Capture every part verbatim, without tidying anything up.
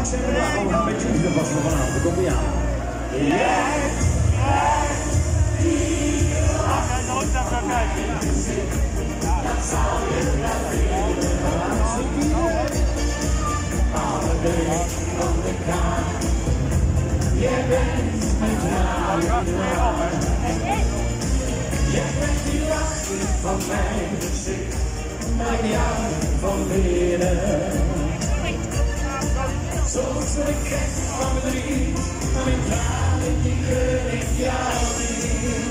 ik zeg maar, we gaan met je oefenen vast van vanavond. Kom je aan. Ja! Alle weg van de kaart. Jij bent mijn tranen. Jij bent die lach van mijn gezicht. Mijn jou van binnen. Soms ben ik gek van verdriet, maar mijn tranen die gun ik jou niet.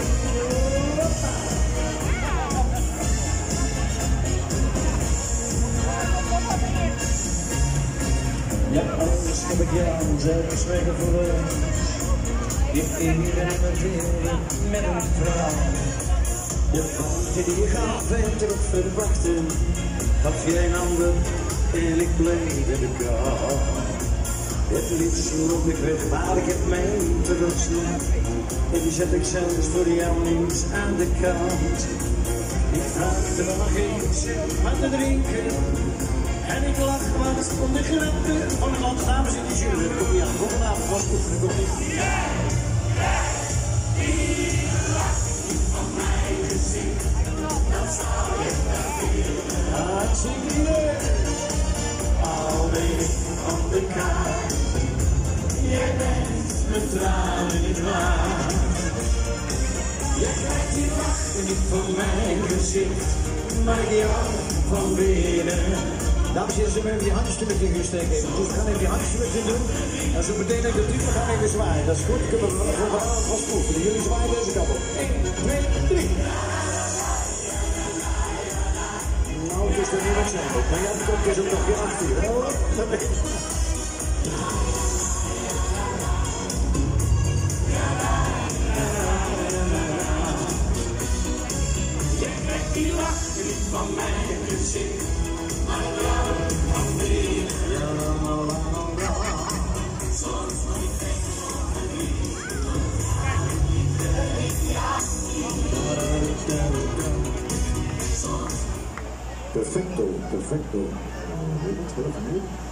Ja, anders heb ik jou zelfs weggevoerd. Je experimenteren met een vrouw. Je vond die je gaf en terug verwachten. Gaf geen ander en ik bleef in de kou. Het liefst loop ik weg, maar ik heb mijn terugsnoep. En die zet ik zelfs voor jou niet aan de kant. Ik vraagde wel nog eens wat te drinken. En ik lach wat om de grappen van het land. Dames in de jury, kom je aan, vanavond was goed gekomen. Jij, jij, die lach van mijn gezicht. Dat zou je wel willen. Hartstikke leuk. Al ben ik van de kaart. Jij bent mijn tranen niet waard. Jij krijgt die lach niet van mijn gezicht, maar jou van binnen. Dames en heren, ze hebben die handjes met je gesteken. Dus we gaan even die handjes met je doen. En zo meteen dat de type gaan even zwaaien. Dat is goed, kunnen we voor vanavond vast proeven. Jullie zwaaien deze kant op. één, twee, drie. Nou, het is er niet wat zijn. Maar jij komt dus ook nog weer achter. Dat weet ik. Die lacht niet van mijn gezicht, maar jou van binnen. Soms van die gek van mijn liefde. Perfecto, perfecto.